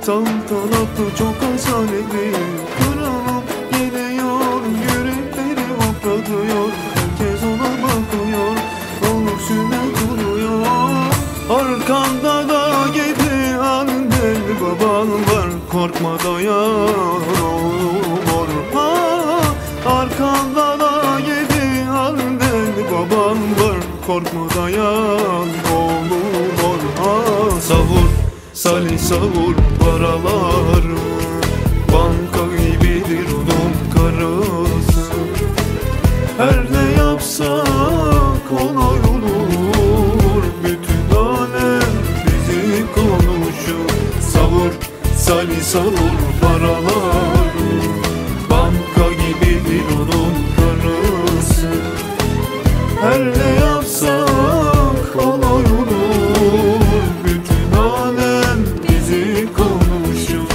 Tam taraflı çok asaleti, kralım geliyor, yürekleri hoplatıyor. Herkes ona bakıyor, olur sünnet oluyor. Arkanda da yedi annen baban var, korkma dayan oğlum var. Arkanda da yedi annen baban var, korkma dayan oğlum var. Savur Salih savur paralar, banka gibidir onun karısı. Her ne yapsak kolay olur, bütün alem bizi konuşur. Savur Salih savur paralar, banka gibidir onun karısı. Her ne yapsak kolay olur, bütün alem bizi konuşur.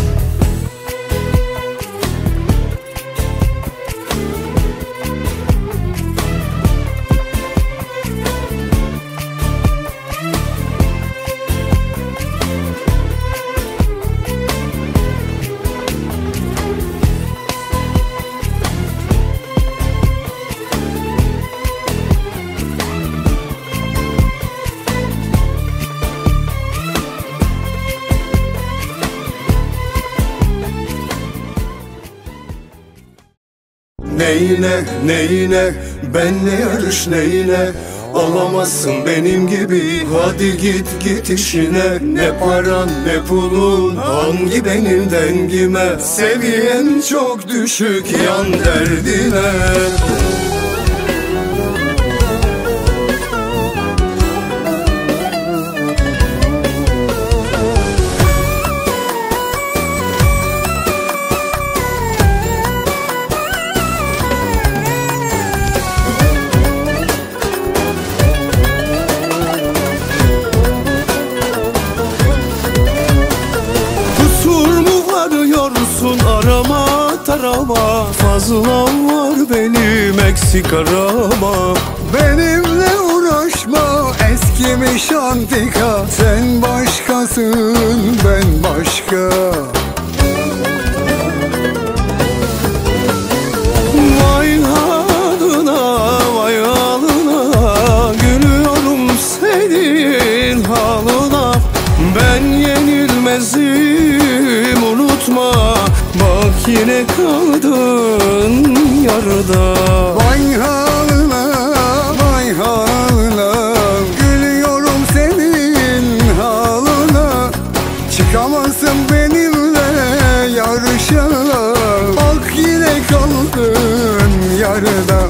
Neyine benle yarış neyine, olamazsın benim gibi, hadi git işine. Ne paran ne pulun, hangi benim dengime, seviyen çok düşük, yan derdine. Arama tarama, fazlam var benim, eksik arama. Benimle uğraşma, eskimiş antika, sen başkasın ben başka. Vay haline vay haline, gülüyorum senin halına. Ben yenilmezim unutma, bak yine kaldın yarıda. Vay haline vay haline, gülüyorum senin halına. Çıkamazsın benimle yarışa, bak yine kaldın yarıda.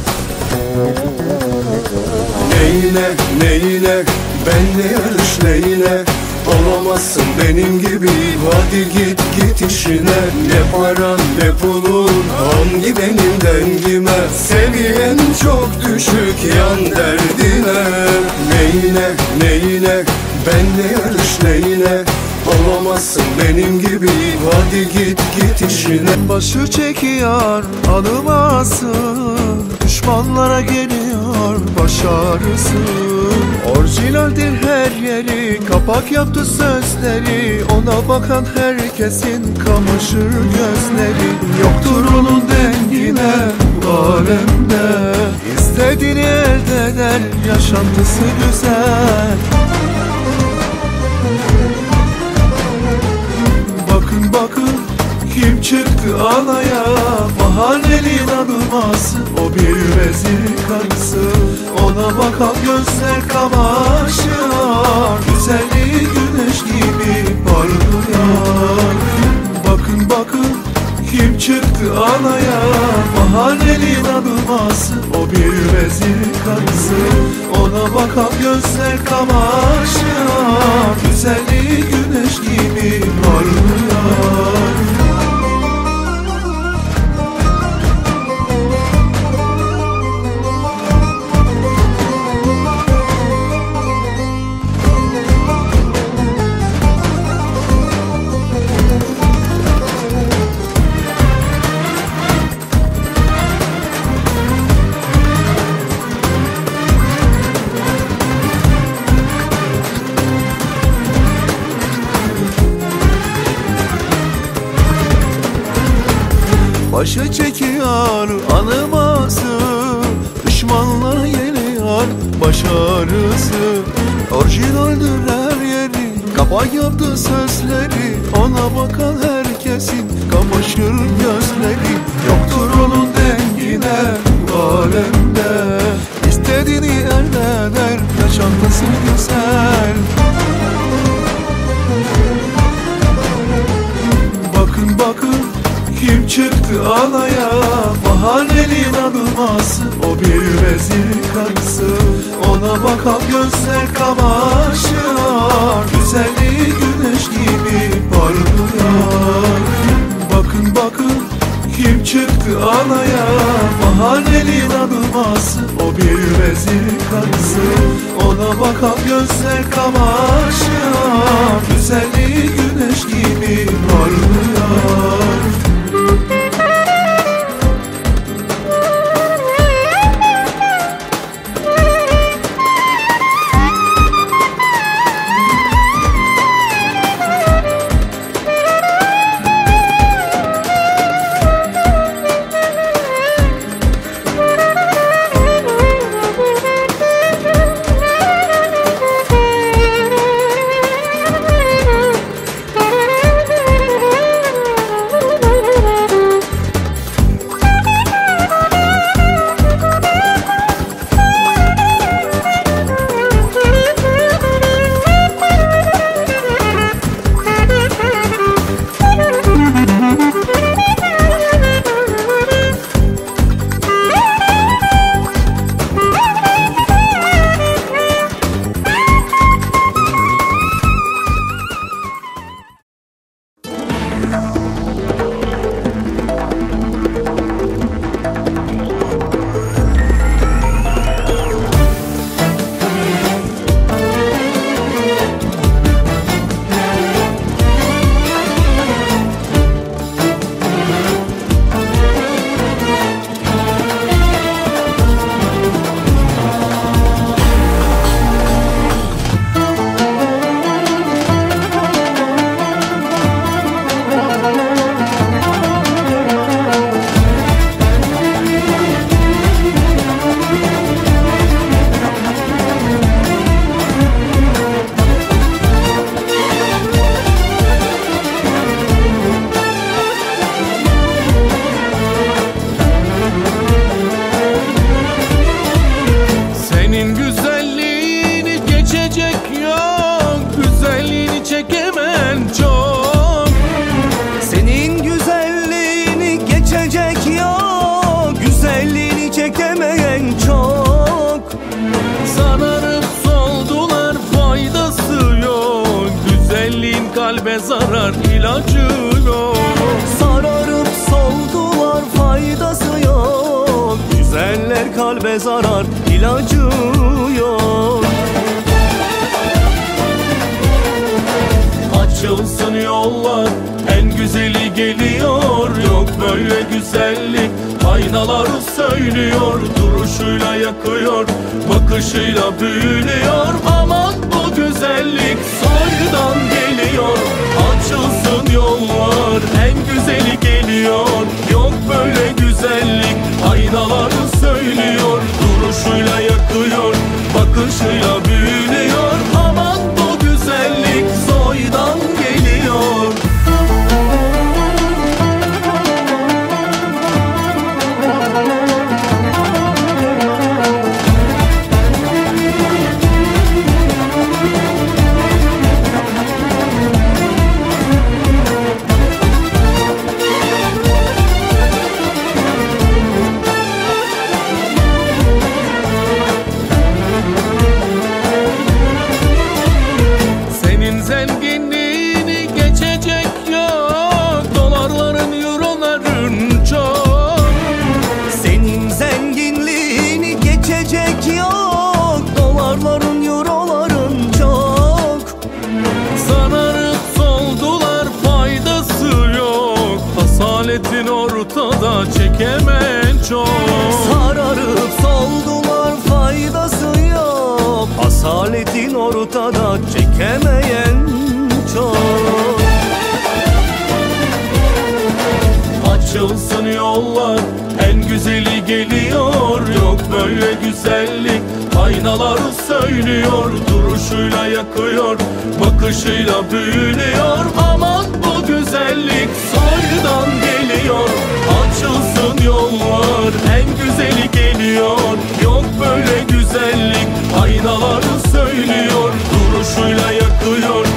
Neyine benle yarış neyine, olamazsın benim gibi, hadi git işine. Ne paran ne pulun, hangi benim dengime, seviyen çok düşük, yan derdine. Neyine benle yarış neyine, olamazsın benim gibi, hadi git işine. Başı çekiyor alınmasın, düşmanlara geliyor baş ağrısı. Orijinaldir her yeri, kapak yaptı sözleri, ona bakan herkesin kamaşır gözleri. Yoktur onun dengine bu alemde, istediğini elde eder, yaşantısı güzel. Bakın kim çıktı alaya, mahallenin adıması, o bir vezir karısı. Ona bakan gözler kamaşıyor, güzelliği güneş gibi parlıyor. Bakın kim çıktı alaya, mahallenin adıması, o bir vezir karısı. Ona bakan gözler kamaşıyor, güzelliği güneş gibi parlıyor. Başı çekiyor anıması, düşmanla geliyor baş ağrısı. Orijinaldir her yeri, kapak yaptı sözleri, ona bakan herkesin kamaşır gözleri. Yoktur onun dengine bu alemde, istediğini elde eder, yaşantısı güzel. Bakın bakın kim çıktı alaya, mahallenin inanılmazı, o bir vezir karısı. Ona bakan gözler kamaşıyor, güzelliği güneş gibi parlıyor. Bakın bakın kim çıktı alaya, mahallenin inanılmazı, o bir vezir karısı. Ona bakan gözler kamaşıyor, güzelliği güneş gibi parlıyor. Kalbe zarar, ilacı yok. Sararıp soldular, faydası yok. Güzeller kalbe zarar, ilacı yok. Açılsın yollar, en güzeli geliyor. Yok böyle güzellik, aynalar söylüyor. Duruşuyla yakıyor, bakışıyla büyülüyor. Aman bu güzellik soydan geliyor. Açılsın yollar, en güzeli geliyor. Yok böyle güzellik, aynalar söylüyor. Duruşuyla yakıyor, bakışıyla büyülüyor. Aman bu güzellik soydan geliyor. Asaletin ortada, çekemen çok. Sararıp soldular, faydası yok. Asaletin ortada, çekemeyen çok. Açılsın yol söylüyor, duruşuyla yakıyor, bakışıyla büyülüyor. Aman bu güzellik soydan geliyor, açılsın yollar, en güzeli geliyor. Yok böyle güzellik, aynaları söylüyor, duruşuyla yakıyor,